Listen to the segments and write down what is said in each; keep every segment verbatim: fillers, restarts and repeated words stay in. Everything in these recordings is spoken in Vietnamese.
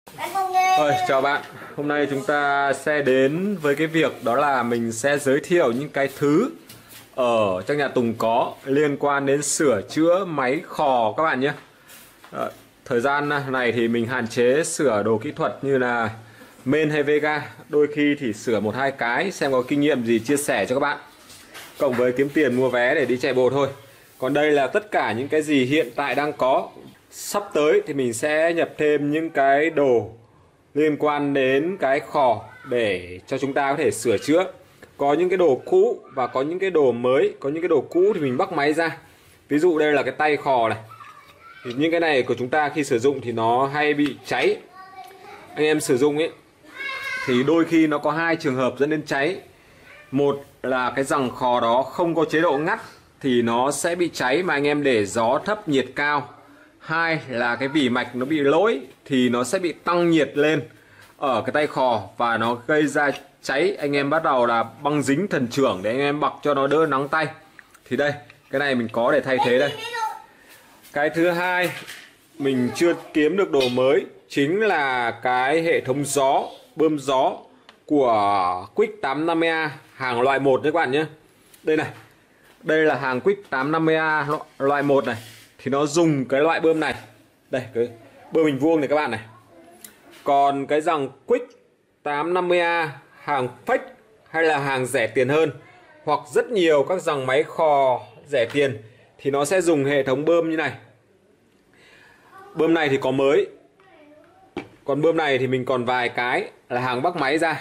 Rồi, chào bạn. Hôm nay chúng ta sẽ đến với cái việc đó là mình sẽ giới thiệu những cái thứ ở trong nhà Tùng có liên quan đến sửa chữa máy khò các bạn nhé. à, Thời gian này thì mình hạn chế sửa đồ kỹ thuật như là main hay Vega. Đôi khi thì sửa một hai cái xem có kinh nghiệm gì chia sẻ cho các bạn, cộng với kiếm tiền mua vé để đi chạy bộ thôi. Còn đây là tất cả những cái gì hiện tại đang có. Sắp tới thì mình sẽ nhập thêm những cái đồ liên quan đến cái khò để cho chúng ta có thể sửa chữa. Có những cái đồ cũ và có những cái đồ mới. Có những cái đồ cũ thì mình bắc máy ra. Ví dụ đây là cái tay khò này, thì những cái này của chúng ta khi sử dụng thì nó hay bị cháy. Anh em sử dụng ấy thì đôi khi nó có hai trường hợp dẫn đến cháy. Một là cái rằng khò đó không có chế độ ngắt thì nó sẽ bị cháy mà anh em để gió thấp nhiệt cao. Hai là cái vỉ mạch nó bị lỗi thì nó sẽ bị tăng nhiệt lên ở cái tay khò và nó gây ra cháy. Anh em bắt đầu là băng dính thần trưởng để anh em bọc cho nó đỡ nắng tay. Thì đây, cái này mình có để thay thế đây. Cái thứ hai mình chưa kiếm được đồ mới chính là cái hệ thống gió, bơm gió của Quick tám năm mươi A hàng loại một đấy các bạn nhé. Đây này, đây là hàng Quick tám năm mươi A loại một này. Thì nó dùng cái loại bơm này. Đây, cái bơm hình vuông này các bạn này. Còn cái dòng Quick tám năm mươi A hàng fake hay là hàng rẻ tiền hơn, hoặc rất nhiều các dòng máy khò rẻ tiền thì nó sẽ dùng hệ thống bơm như này. Bơm này thì có mới, còn bơm này thì mình còn vài cái là hàng bắc máy ra.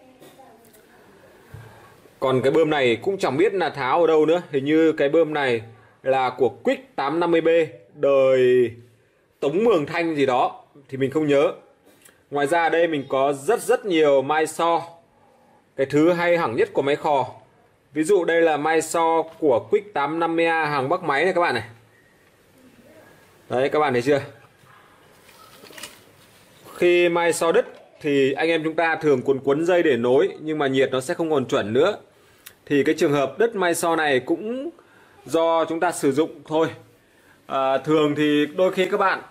Còn cái bơm này cũng chẳng biết là tháo ở đâu nữa. Hình như cái bơm này là của Quick tám năm mươi B đời Tống Mường Thanh gì đó thì mình không nhớ. Ngoài ra đây mình có rất rất nhiều mai so, cái thứ hay hẳn nhất của máy khò. Ví dụ đây là mai so của Quick tám năm mươi A hàng bắc máy này các bạn này. Đấy, các bạn thấy chưa? Khi mai so đứt thì anh em chúng ta thường cuốn cuốn dây để nối, nhưng mà nhiệt nó sẽ không còn chuẩn nữa. Thì cái trường hợp đứt mai so này cũng do chúng ta sử dụng thôi. à, Thường thì đôi khi các bạn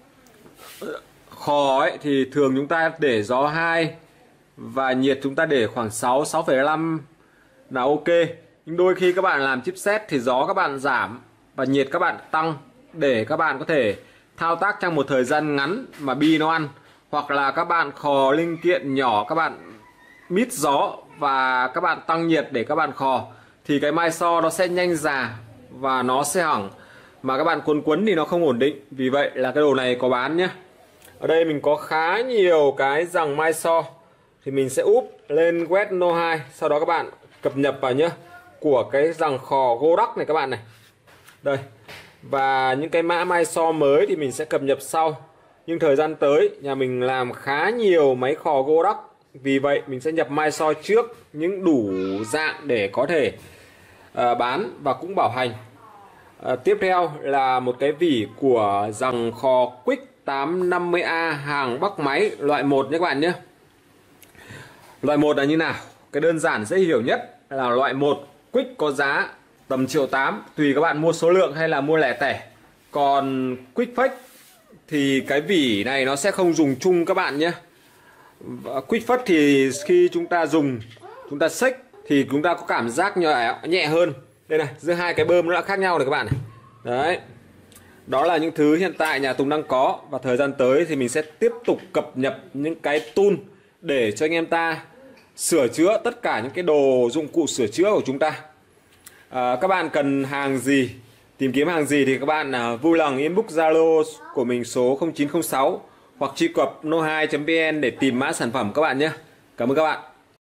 khò ấy thì thường chúng ta để gió hai và nhiệt chúng ta để khoảng sáu, sáu phẩy năm là ok. Nhưng đôi khi các bạn làm chipset thì gió các bạn giảm và nhiệt các bạn tăng để các bạn có thể thao tác trong một thời gian ngắn mà bi nó ăn. Hoặc là các bạn khò linh kiện nhỏ, các bạn mít gió và các bạn tăng nhiệt để các bạn khò, thì cái mai so nó sẽ nhanh già và nó sẽ hỏng, mà các bạn cuốn cuốn thì nó không ổn định. Vì vậy là cái đồ này có bán nhé. Ở đây mình có khá nhiều cái rằng mai so thì mình sẽ úp lên web no hai, sau đó các bạn cập nhật vào nhé, của cái rằng khò Godox này các bạn này. Đây. Và những cái mã mai so mới thì mình sẽ cập nhật sau. Nhưng thời gian tới nhà mình làm khá nhiều máy khò Godox, vì vậy mình sẽ nhập mai so trước những đủ dạng để có thể uh, bán và cũng bảo hành. uh, Tiếp theo là một cái vỉ của dòng khò Quick tám năm mươi A hàng bắc máy loại một nhé các bạn nhé. Loại một là như nào? Cái đơn giản dễ hiểu nhất là loại một Quick có giá tầm triệu tám, tùy các bạn mua số lượng hay là mua lẻ tẻ. Còn Quick Fake thì cái vỉ này nó sẽ không dùng chung các bạn nhé. Quick Fake thì khi chúng ta dùng, chúng ta xách thì chúng ta có cảm giác nhẹ, nhẹ hơn. Đây này, giữa hai cái bơm nó đã khác nhau này các bạn này. Đấy. Đó là những thứ hiện tại nhà Tùng đang có, và thời gian tới thì mình sẽ tiếp tục cập nhật những cái tool để cho anh em ta sửa chữa tất cả những cái đồ dụng cụ sửa chữa của chúng ta. À, các bạn cần hàng gì, tìm kiếm hàng gì thì các bạn à, vui lòng inbox Zalo của mình số không chín không sáu hoặc truy cập no hai chấm vn để tìm mã sản phẩm các bạn nhé. Cảm ơn các bạn.